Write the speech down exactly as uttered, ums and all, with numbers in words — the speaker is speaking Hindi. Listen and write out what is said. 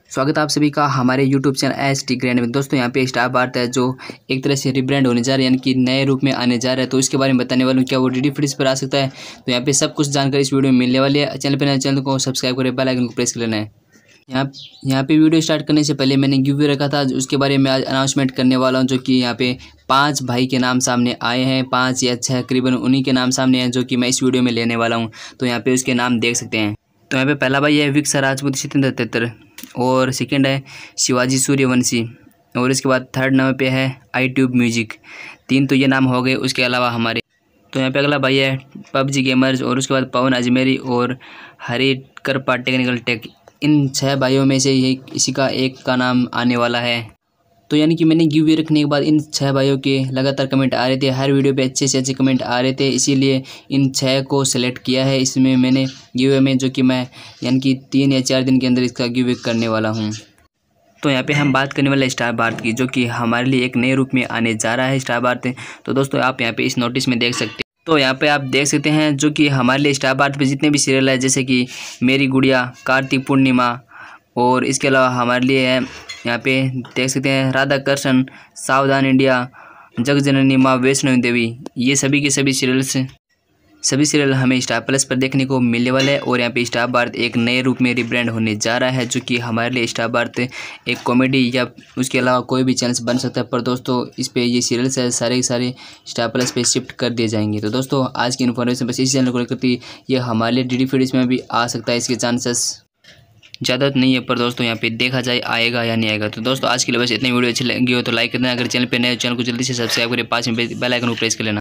स्वागत है आप सभी का हमारे YouTube channel S T grand में। दोस्तों यहाँ पे स्टार बार्थ है जो एक तरह से रिब्रांड होने जा रहा है, यानी कि नए रूप में आने जा रहा है। तो इसके बारे में बताने वाला हूँ, क्या वो डीडी फ्रीज पर आ सकता है। तो यहाँ पे सब कुछ जानकारी इस वीडियो में मिलने वाली है। चैनल पर नए चैनल को सब्सक्राइब करें, बेल आइकन को प्रेस कर लेना है। यहाँ यहाँ पे वीडियो स्टार्ट करने से पहले मैंने गिव अवे रखा था, उसके बारे में आज अनाउंसमेंट करने वाला हूँ। जो कि यहाँ पे पाँच भाई के नाम सामने आए हैं, पाँच या छः करीबन उन्हीं के नाम सामने हैं, जो कि मैं इस वीडियो में लेने वाला हूँ। तो यहाँ पे उसके नाम देख सकते हैं। तो यहाँ पे पहला भाई है विक्सा राजपूत सितंदर तेतर, और सेकंड है शिवाजी सूर्यवंशी, और इसके बाद थर्ड नंबर पे है आई ट्यूब म्यूजिक। तीन तो ये नाम हो गए, उसके अलावा हमारे तो यहाँ पे अगला भाई है पबजी गेमर्स, और उसके बाद पवन अजमेरी और हरी करपा टेक्निकल टेक। इन छः भाइयों में से ये किसी का एक का नाम आने वाला है। तो यानी कि मैंने गिव अवे रखने के बाद इन छः भाइयों के लगातार कमेंट आ रहे थे, हर वीडियो पे अच्छे से अच्छे कमेंट आ रहे थे, इसीलिए इन छः को सेलेक्ट किया है इसमें मैंने गिव अवे में, जो कि मैं यानी कि तीन या चार दिन के अंदर इसका गिव अवे करने वाला हूँ। तो यहाँ पे हम बात करने वाले स्टार बार्थ की, जो कि हमारे लिए एक नए रूप में आने जा रहा है स्टार बार्थ। तो दोस्तों आप यहाँ पे इस नोटिस में देख सकते हैं। तो यहाँ पे आप देख सकते हैं जो कि हमारे लिए स्टार बार्थ पे जितने भी सीरियल है, जैसे कि मेरी गुड़िया, कार्तिक पूर्णिमा, और इसके अलावा हमारे लिए है यहाँ पे देख सकते हैं राधा कृष्ण, सावधान इंडिया, जगजननी माँ वैष्णवी देवी। ये सभी के सभी सीरियल्स सभी सीरियल हमें स्टार प्लस पर देखने को मिलने वाले हैं। और यहाँ पे स्टार बार्थ एक नए रूप में रिब्रांड होने जा रहा है, जो कि हमारे लिए स्टार बार्थ एक कॉमेडी या उसके अलावा कोई भी चैनल बन सकता है। पर दोस्तों इस पे ये सीरियल्स है सारे के सारे स्टार प्लस पे शिफ्ट कर दिए जाएंगे। तो दोस्तों आज की इन्फॉर्मेशन बस इस चैनल को लेकर थी, ये हमारे लिए डीडी फ्रीज में भी आ सकता है, इसके चांसेस ज़्यादा नहीं है। पर दोस्तों यहाँ पे देखा जाए आएगा या नहीं आएगा। तो दोस्तों आज के लिए बस इतनी वीडियो अच्छी लगी हो तो लाइक कर देना, अगर चैनल पे नए चैनल को जल्दी से सब्सक्राइब करें, पास में बेल आइकन को प्रेस कर लेना।